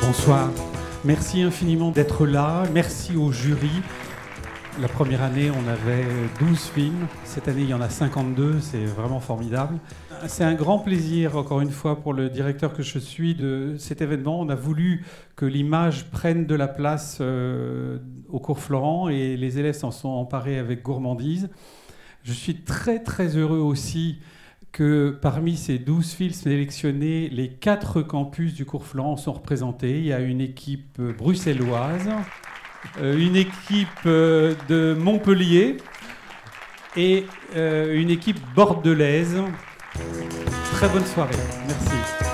Bonsoir. Merci infiniment d'être là. Merci au jury. La première année, on avait 12 films. Cette année, il y en a 52. C'est vraiment formidable. C'est un grand plaisir, encore une fois, pour le directeur que je suis, de cet événement. On a voulu que l'image prenne de la place au cours Florent et les élèves s'en sont emparés avec gourmandise. Je suis très, très heureux aussi que parmi ces 12 films sélectionnés, les 4 campus du cours Florent sont représentés. Il y a une équipe bruxelloise, une équipe de Montpellier et une équipe bordelaise. Très bonne soirée. Merci.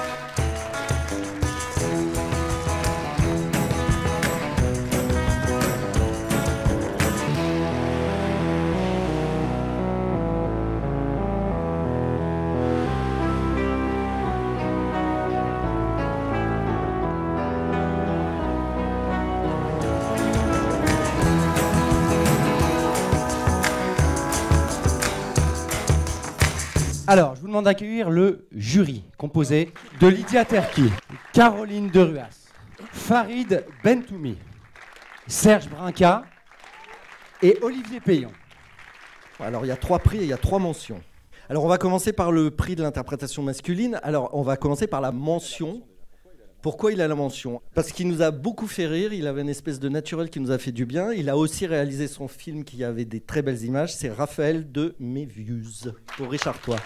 Alors, je vous demande d'accueillir le jury, composé de Lydia Terki, Caroline Deruas, Farid Bentoumi, Serge Brinca et Olivier Payon. Alors, il y a 3 prix et il y a 3 mentions. Alors, on va commencer par le prix de l'interprétation masculine. Alors, on va commencer par la mention. Pourquoi il a la mention? Parce qu'il nous a beaucoup fait rire, il avait une espèce de naturel qui nous a fait du bien. Il a aussi réalisé son film qui avait des très belles images. C'est Raphaël de Méviuse, pour Richard Toit.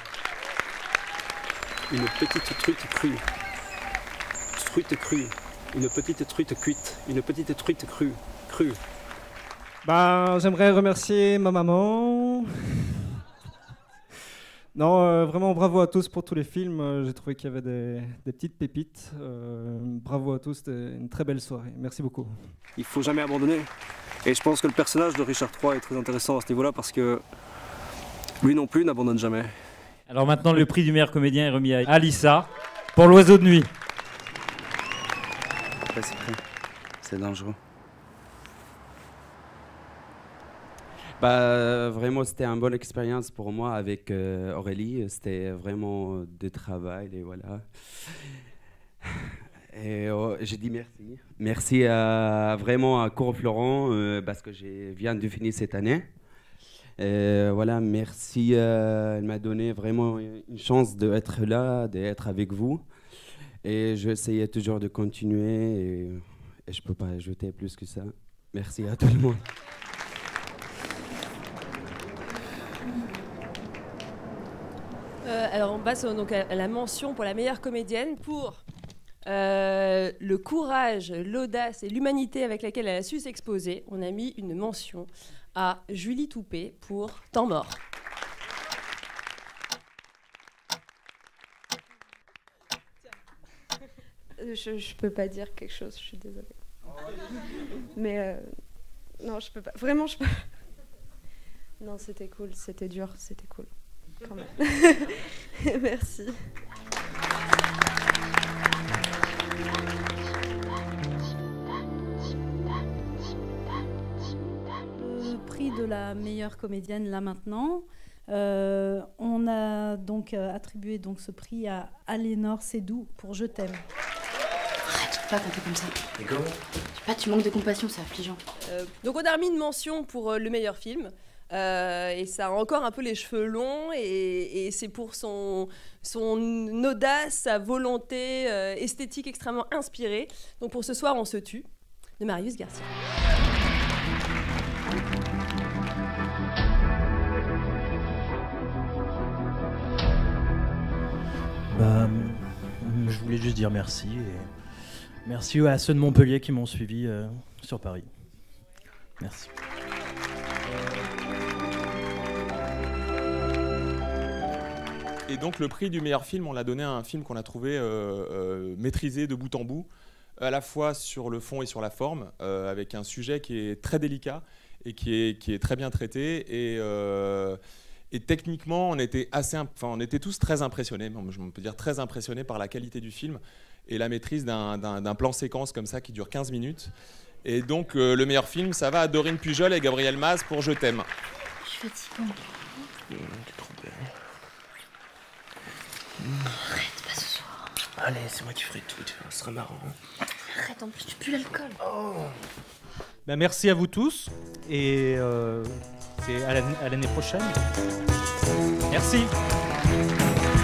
Une petite truite crue. Truite crue. Une petite truite cuite. Une petite truite crue. Crue. J'aimerais remercier ma maman. Non, vraiment bravo à tous pour tous les films. J'ai trouvé qu'il y avait des petites pépites. Bravo à tous, c'était une très belle soirée. Merci beaucoup. Il faut jamais abandonner. Et je pense que le personnage de Richard III est très intéressant à ce niveau-là parce que lui non plus n'abandonne jamais. Alors maintenant, le prix du meilleur comédien est remis à Alissa pour L'Oiseau de nuit. Après, c'est prêt. C'est dangereux. Vraiment, c'était une bonne expérience pour moi avec Aurélie. C'était vraiment de travail et voilà. Et j'ai dit merci. Merci vraiment à Cours Florent parce que je viens de finir cette année. Voilà, merci. Elle m'a donné vraiment une chance d'être là, d'être avec vous. Et j'essayais toujours de continuer et je ne peux pas ajouter plus que ça. Merci à tout le monde. Alors on passe donc à la mention pour la meilleure comédienne pour le courage, l'audace et l'humanité avec laquelle elle a su s'exposer. On a mis une mention à Julie Toupet pour Temps mort. Je peux pas dire quelque chose, je suis désolée. Mais non, je peux pas. Vraiment, je peux. Non, c'était cool, c'était dur, c'était cool. Quand même. Merci. Le prix de la meilleure comédienne là maintenant. On a donc attribué donc ce prix à Alénore Sédou pour Je t'aime. Arrête pas quand t'es comme ça. Et comment? Je sais pas, tu manques de compassion, c'est affligeant. Donc on a remis une mention pour le meilleur film. Et ça a encore un peu les cheveux longs et c'est pour son audace, sa volonté esthétique extrêmement inspirée. Donc pour ce soir, on se tue, de Marius Garcia. Je voulais juste dire merci et merci à ceux de Montpellier qui m'ont suivi sur Paris. Merci. Et donc le prix du meilleur film, on l'a donné à un film qu'on a trouvé maîtrisé de bout en bout, à la fois sur le fond et sur la forme, avec un sujet qui est très délicat et qui est très bien traité. Et techniquement, on était tous très impressionnés, je peux dire très impressionnés par la qualité du film et la maîtrise d'un plan séquence comme ça qui dure 15 minutes. Et donc le meilleur film, ça va à Dorine Pujol et Gabriel Maz pour Je t'aime. Je suis fatiguée. T'es trop belle. Arrête, pas ce soir. Allez, c'est moi qui ferai tout, ce sera marrant. Arrête, en plus tu pues l'alcool. Ben, merci à vous tous et c'est à l'année prochaine. Merci.